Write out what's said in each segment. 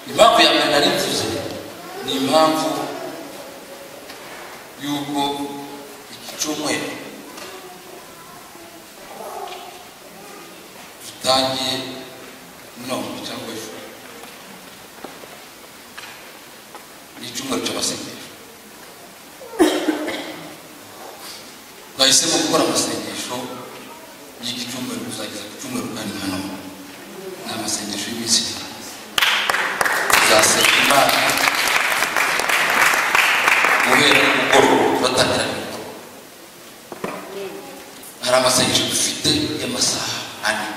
impamvu ya mbere nari mvuze ni impamvu y'uko iki cyumweru dutangiye cyangwa ejo ni icyumweru cy'amasengesho. Twahisemo gukora amasengesho y'iki cyumweru kuzageza ku cyumweru kandi hano ni amasengesho y'iminsi tuzasenga Imana guhera umugoroba turatangira nimugoroba. Hari amasengesho dufite y'amasaha ane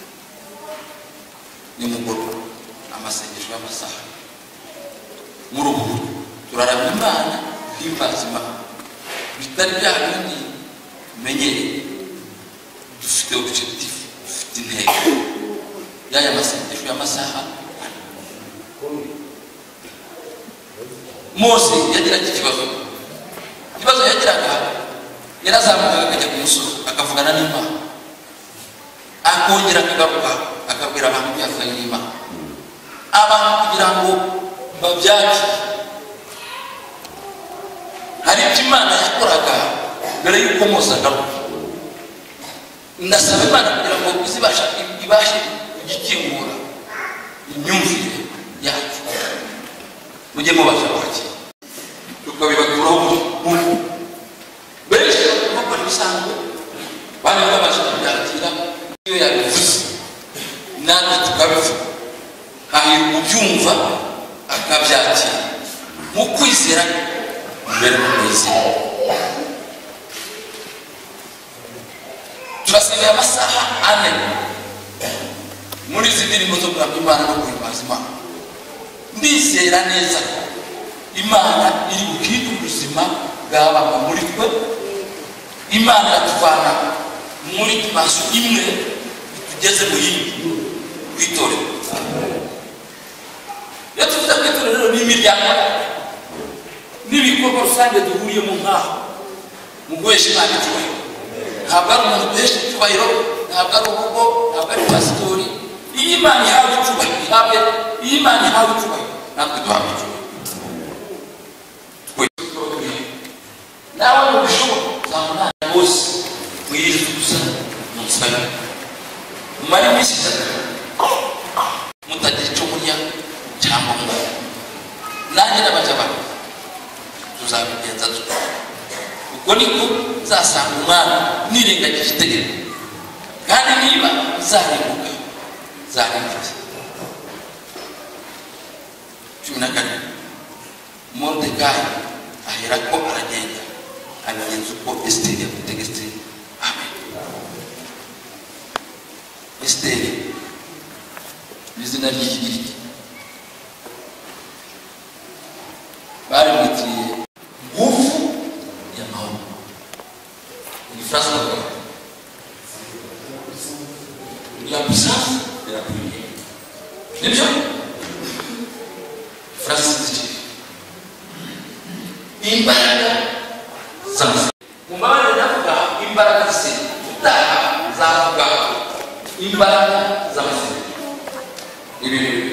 nimugoroba, amasengesho y'amasaha. Muri ubu turaraba Imana himbaza Imana bitari bya bindi menyereye. Dufite objectif, dufite intego y'aya masengesho y'amasaha. Mose yagiraga ikibazo yagiraga, yarazamukaga akajya ku musozi akavugana n'Imana, akongera akagaruka akabwira abantu byavuganye n'Imana, abantu kugira ngo babyakire. Hari icyo Imana yakoraga mbere y'uko Mose agaruka. Ndasaba Imana kugira ngo ibashe kugikingura imyumvire yacu, mujye mubasha kwakira tukabibakuraho umuntu benshi bakora ibisanzwe bane babasha kubyakira. Iyo yabivuze natwe tukabivuga, hahira ubyumva akabyakira mu kwizera mbere mu kwizera. Turasenga amasaha ane muri izi ndirimbo zo kuramya Imana no guhimbaza Imana. Ndizera neza ko Imana iri bukite ubuzima bw'abantu muri twe. Imana iratuvana muri dimansiyo imwe tugeze mu yindi kwitorera. Iyo tuvuze kwitorera ni imiryango n'ibikorwa rusange duhuriyemo nk'aho mu guhesha Imana icyubahiro. Ntabwo ari umuntu duhesha icyubahiro, ntabwo ari urugo, ntabwo ari pasitori. Iyo Imana ihawe icyubahiro, iyo Imana ihawe icyubahiro, natwe duhawe icyubahiro. Nawe mu bishoboka uzamubona bose mwiriza gusa musabe mumara iminsi itatu mutagira icyo murya cyangwa mwa. Nanjye n'abajabana tuzabigenza dutya. Ubwo niko nzasanga umwana nirengagije itegeko, kandi niba zarimbuka zarimbuka. 14 Mordekai aherako aragenda abigenza uko Esiteri yamutegetse. Amen. Esiteri n'izina ry'Ikigiriki barimwitiriye nguvu y'amahoro. Ni phrase la puissance de la prière. Nibyo phrase z'iki imbaraga z'amasengesho. Mu mabara navuga imbaraga z'amasengesho, utaha zavuga imbaraga z'amasengesho. Ibintu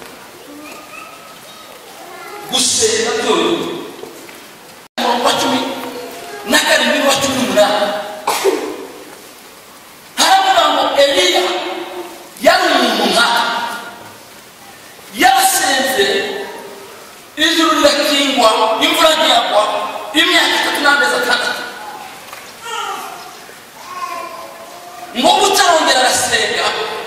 gusenga byonyine wa 10 na karindwi wa 18 haravuga ngo Eliya yari umuntu nk'aka, yasenze ijuru rirakingwa, imvura ntiyagwa imyaka 3 n'amezi 6. ngo butarongera arasenga,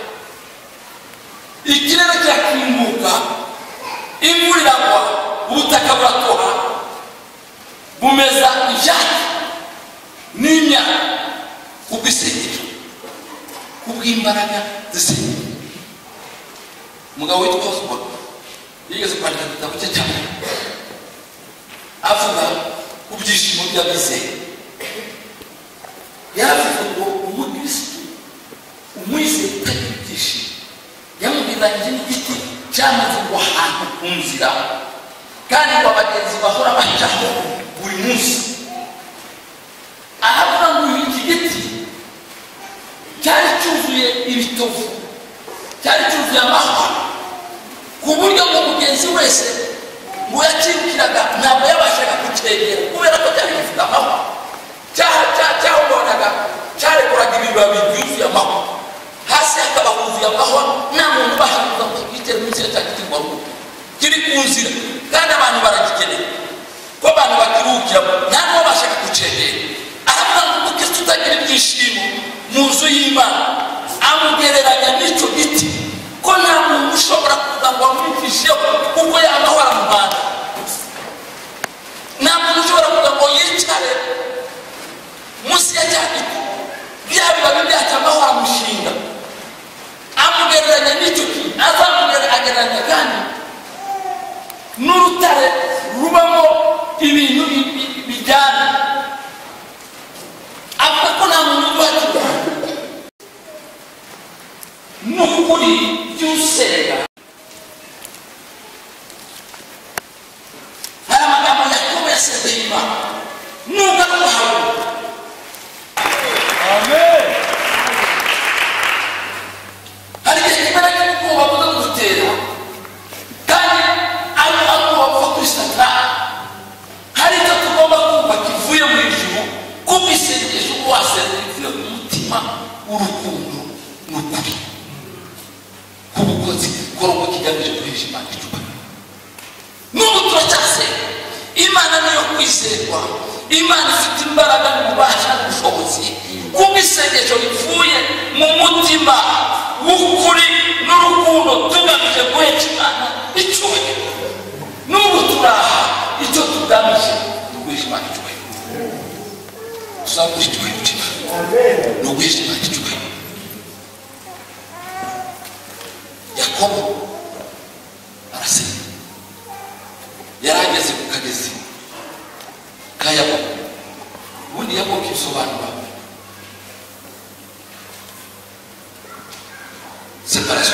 ikirere kirakinguka, imvura iragwa, ubutaka buratoha bumeza ibyatsi n'imyaka kubw'isengesho, kubw'imbaraga z'isengesho. Umugabo witwa Osborne yigeze kwandika igitabo cye cyane avuga ku byishimo by'abizeye. Yaravuga ngo umukristo umwizeye utagira ibyishimo yamubwiranyije n'igiti cyamaze ngo ahantu ku nzira, kandi ngo abagenzi bahora bacaho buri munsi. Aravuga ngo iki giti cyari cyuzuye ibitovu, cyari cyuzuye amahwa, ku buryo ngo ibibabi byuzuye amahwa hasi hakaba huzuye amahwa nta muntu ubasha kuza ngo yitere munsi ya cya giti ngo aruhuke kiri ku nzira kandi abantu baragikeneye ko abantu bakiruhukiramo nta n'uwo bashaka gucengera aravuga ngo umukristo utagira ibyishimo mu nzu y'Imana amugereranya n'icyo giti ko nta muntu ushobora kuza ngo amwumvisheho kuko yamahwa aramuhanda nta muntu ushobora kuza ngo yicare munsi ya cya giti bya bibabi byacyo amahwa aramushinga amugereranya n'icyo giti azamugereranya kandi n'urutare rubamo ibintu bijyana avuga ko nta muntu ubagira n'ukuri by'usenga hari amagambo Yakobo yasezeye Imana nubwo amuhawe amen hari igihe kimwe na kimwe ubwoba buza kudutera kandi ari ubwoba buva kuri Satani hari icyo tugomba kumva kivuye mu ijuru kuko isengesho uko wasenga rivuye mu mutima w'urukundo n'ukuri k'ubukozi korogo kigamije guhesha Imana icyubahiro n'ubu turacyasenga Imana niyo kwizerwa Imana ifite imbaraga n'ububasha n'ubushobozi kuko isengesho rivuye mu mutima w'ukuri n'urukundo tugamije guhesha Imana icyubahiro n'ubu turaha icyo tugamije guhesha Imana icyubahiro tuzaguhesha icyubahiro cy'Imana no guhesha Imana icyubahiro Yakobo arasenga yarageze ku kagezi ka Yakobo ubundi Yakobo kisobanura separation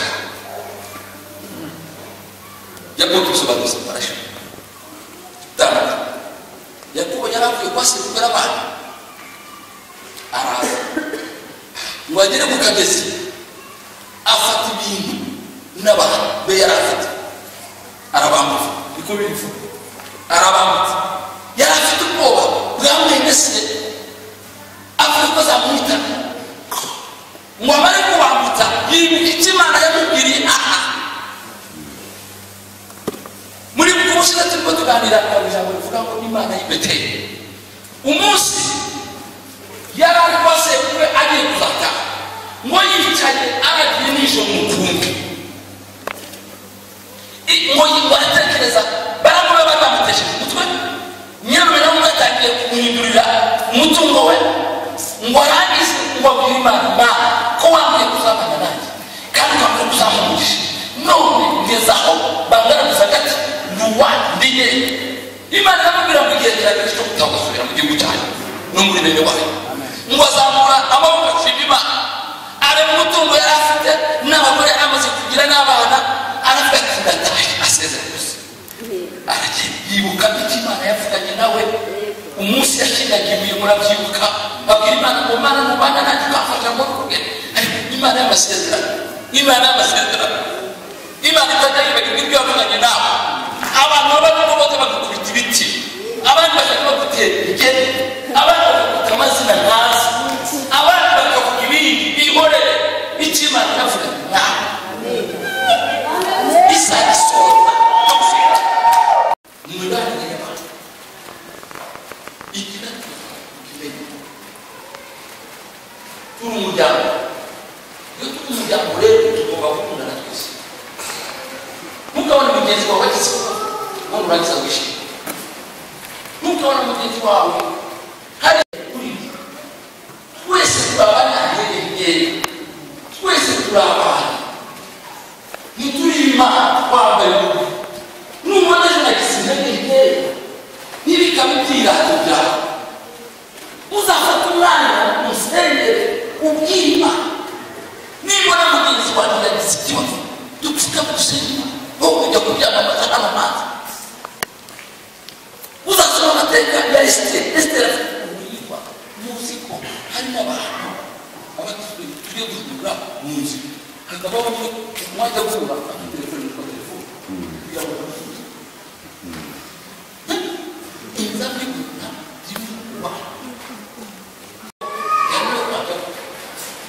Yakobo kisobanura separation tama Yakobo yaravuye kwa se kubera abana araza ngo agere ku kagezi afata ibintu n'abantu be yarafite arabambuza niko bivuga arabambuza yarafite ubwoba bwamwemeseye avuga ko azamwita ngo amare kubambutsa yibuka icyo Imana yamubwiriye aha muri kumushyira turimo tuganira ijambo rivuga ngo Imana y'Ibeteli umunsi yari ari kwa sekuru agiye kuzataha ngo yicaye aragiye n'ijoro mu kumbi ngo aratekereza baramura batamutesheje umutwe nyirarume nawe batangiye kumuhindurira umutungo we ngo arangize ngo abwire Imana ko wambwiye kuzabana nanjye kandi ukambwira kuzamugurisha none ngeze aho bangaragaza gati nuwa ndiye Imana iramubwira ngo igihe kirageze cyo gusubira mu gihugu cyanyu no muri bene wayo ngo azamura amaboko ashima Imana areba umutungo yari afite n'abagore amaze kugira n'abana arafite ndataye asezera gusa aragenda yibuka icyo Imana yavuganye nawe umunsi yashindagiye murabyibuka babwira Imana ngo Mana mubana nanjye ukafasha ngo kugenda ariko Imana y'amasezerano Imana itajya yibagirwa ibyo yavuganye nawe abantu baba bose bagukubita ibiti abandi bashaka bagutera igeni abandi bakavuga amazina ntazi abandi bakavuga ibindi bihorere icyo Imana yavuganye nawe isagisoza mwibane y'abantu igira kimenye turi umuryango iyo turi umuryango rero tugomba gukundana twese ntukabona mugenzi wawe wagize ngo urangiza wishime ntukabona mugenzi wawe hari kuri twese turabana ahegeye twese turabana ntituri Imana twambaye umubiri n'umwana ejo nagize intege n'ibikaba ibyirato byawe uzafata umwanya umusengere ubwire Imana nibona mugenzi wanjye yagize ikibazo dupfuka gusenga wowe ujya kubyamamaza n'amamaza uzasoma amateka ya Esiteri yitwa muzi ko hari n'abantu tugiye guhindura mu nzu hakabaho umwajya guhura telefone yitwa telefone kugira ngo inzara y'ubuzima y'ubuzima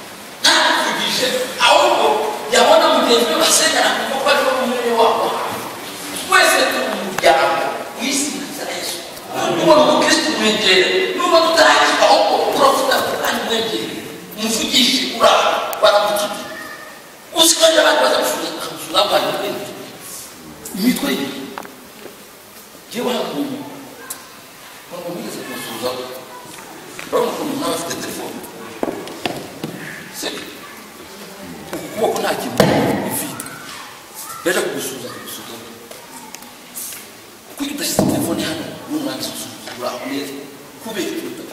kumwegera nuba tutarakika ahubwo turavuga kandi mwegere umuvugishe uraho baramututi usikanje abantu bazamusuza abantu benshi imitwe ye yewe hakumu ntabwo mugeze kumusuza urabona ukuntu nawe afite telefone sebe ukuboko nta kintu ifite yaje kugusuza kuko udashyize telefone hano n'umwanya ususuza uraho neza kubera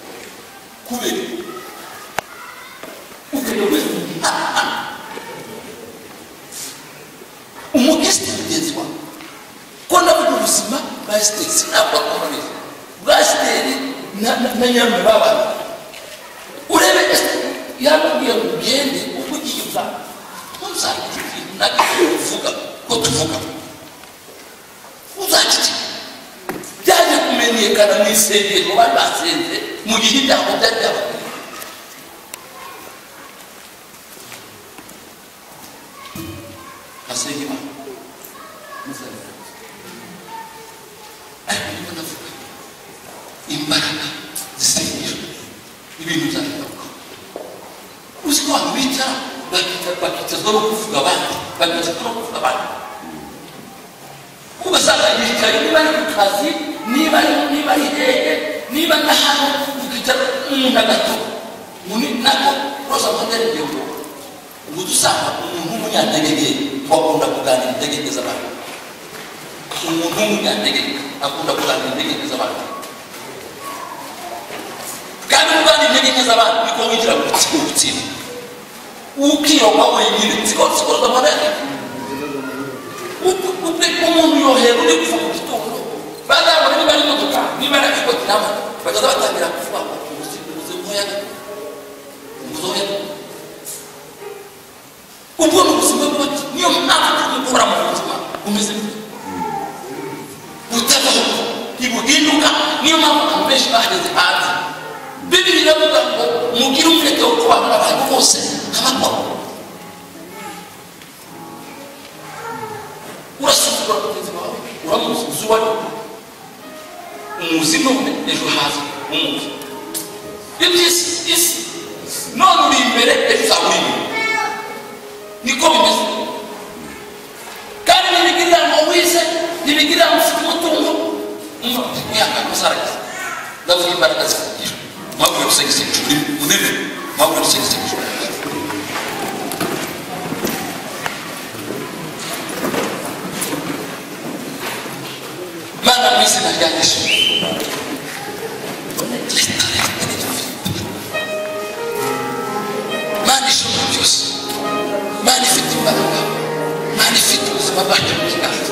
umukristo mugenzi wawe ko ndavuga ubuzima bwa Esiteri sinabwo akomeza bwa Esiteri na nyamwe babana urebe Esiteri yababwiye ngo ugende uko ugiye uzana ntuzagira ibintu nabyo uvuga ko tuvuga uzakiki byaje kumenyekana mu isengero bari basenze mu gihe ibyago byari byabaye asengera muzabona ariko niba navuga imbaraga zisengera ibintu byagaruka uzi ko abantu bicara bakitezwa no kuvuga abandi ugasanga yicaye niba ari ku kazi niba ari hehe niba n'ahantu ukicara umuntu agato nako roza mwandere igihugu ubu dusanga umuntu w'umunyantege wakunda kuganira intege z'abantu umuntu w'umunyantege akunda kuganira intege z'abantu kandi kuganira intege z'abantu niko winjira mu gutsinda ukiroba wenyine siko z'abantu umuntu yohera uri kuva mu gitondo bazabona niba ari imodoka niba ari ikoti nama bakaza batangira kuvuga ngo umuyaga ubwo ni ubuzima bwose niyo mpamvu gukora mu buzima umeze butavaho ntibuhinduka niyo mpamvu abantu benshi bahageze hanze bibiri iravuga ngo mugire umureke wo kubana n'abantu bose nk'abakora urasuzugura mugenzi wawe uramuzi uwari umuzi none ejo haza umuzi iby'isi none uri imbere ejo uzaba uri imbere niko bimeze kandi ntibigirira ngo wize ntibigirira ngo ufite umutungo mwihangane uzaragize ndavuga imbaraga zifugira mpamvu yo gusegesesha munini mpamvu yo gusegesesha mana mu izina rya Yesu mana ishobora byose mana ifite imbaraga mana ifite ubuzima bwacu mu kiganza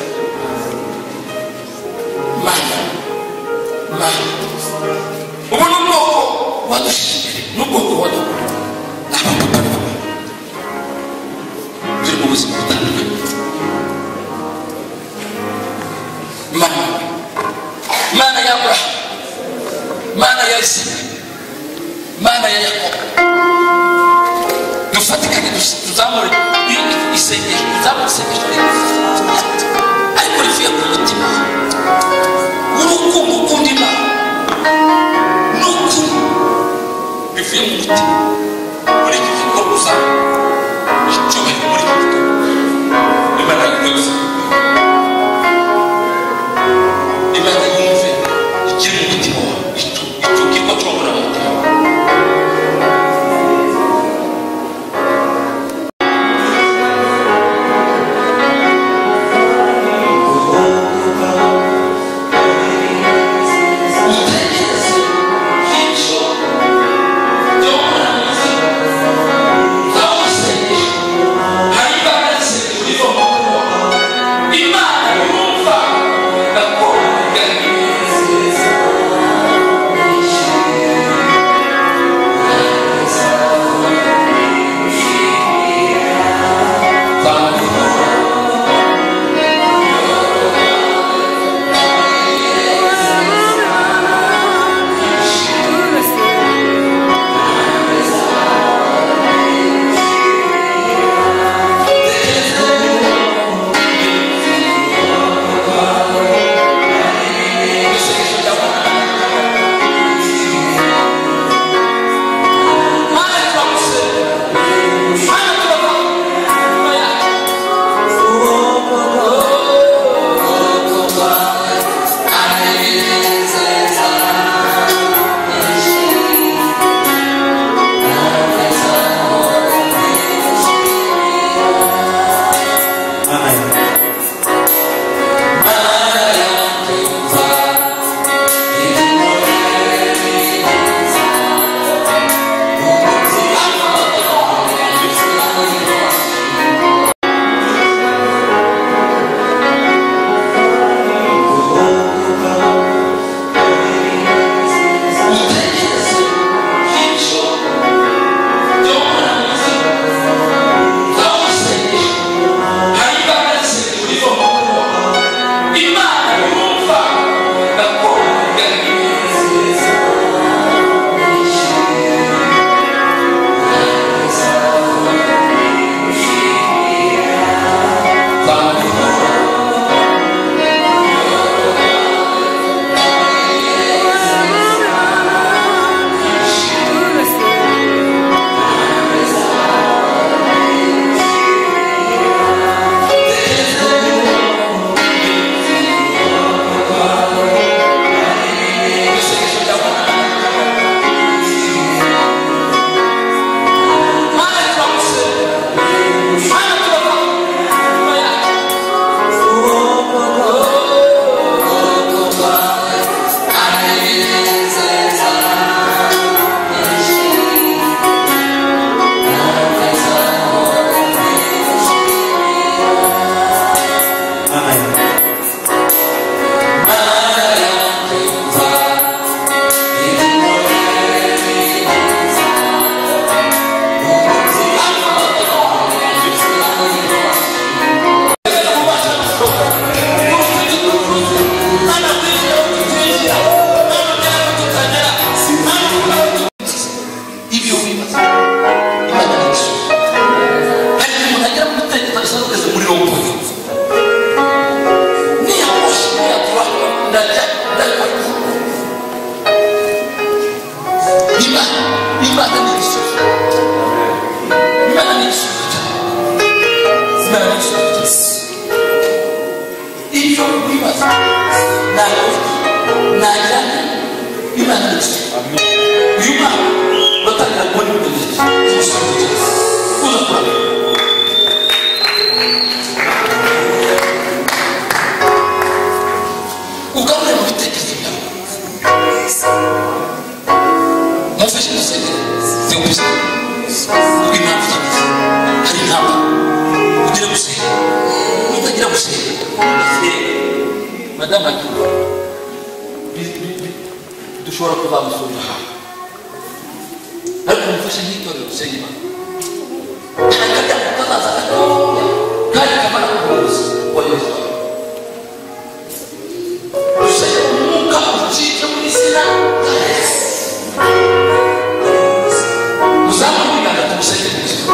mana ubu ni ubwoko wadushije n'ubwoko wadukura n'abakutari bawe turi mu buzima butandukanye mana ya Abrahamu mana ya Isaka mana ya Yakobo dufatikanye tuzamure isengesho tuzamure isengesho ariko rivuye ku mutima urukundo ukunda Imana n'ukuri bivuye mu mutima muri iki gikorwa uzaba icyubahiro muri iki gikorwa Imana yose Imana yumve ikiri mu mutima wawe icyo kigo cyobora umutima ibyo wibaza nagira imana ndetse uyu mwaka batangira kubona ibimenyetso by'umusoro uza kurabira ukamureba mu bitekerezo byawe mufashe gusengera zigusa kuko impamvu zagize hari intambara ugira gusenga utagira gusenga madamu ati dushobora kuzamusura ariko mufashe nk'itorero gusenga imana ntakajya kukazaza gatoya kandi kamara kuguruza wayoza dusenge umwuka ucike muri izina rya Yesu muzamure ibiganza tumusenge mu buzima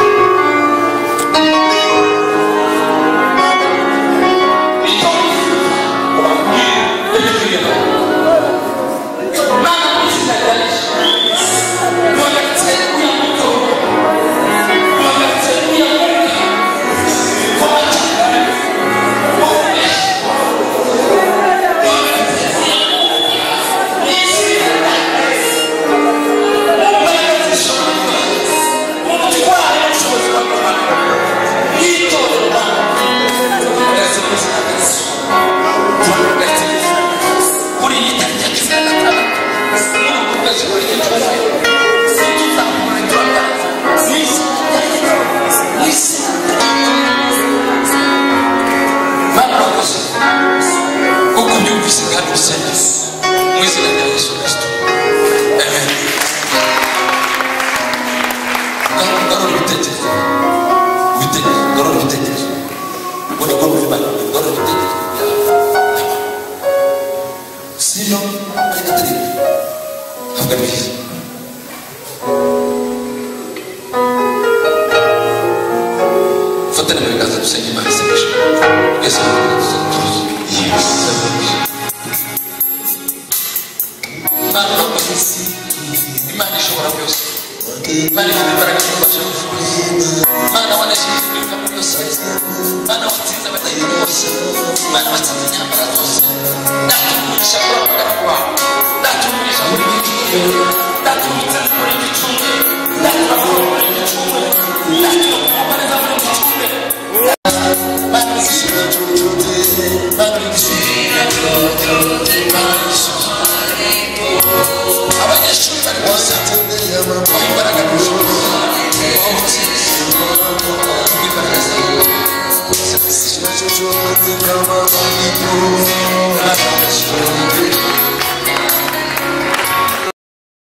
Come on,